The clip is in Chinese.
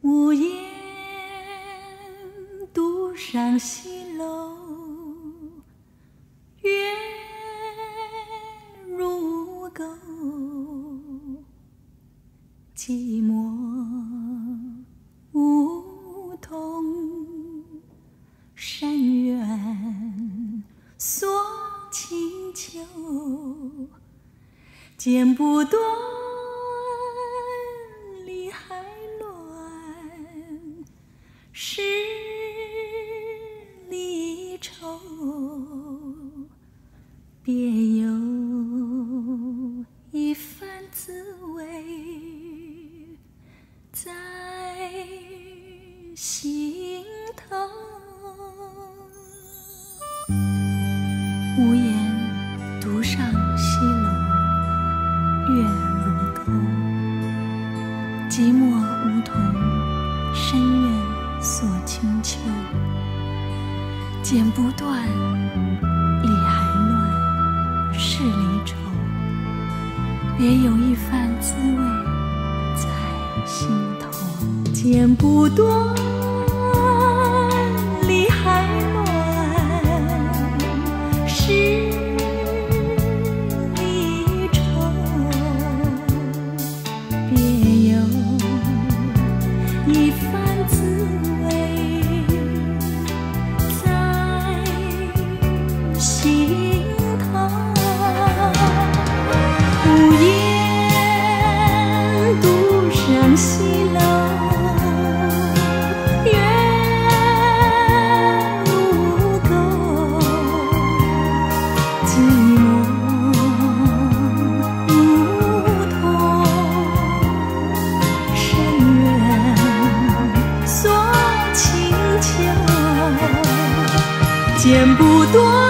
无言独上西楼，月如钩，寂寞梧桐，山远锁清秋，剪不断理还乱，十里愁，别有一番滋味在心头。无言独上西楼，月如钩，寂寞梧桐，深院锁清秋，剪不断理还乱，是离愁，别有一番滋味在心头。剪不断理还乱，是离愁，别有一番滋味在心头。无言独上西楼，月如钩，寂寞梧桐，深院锁清秋，剪不断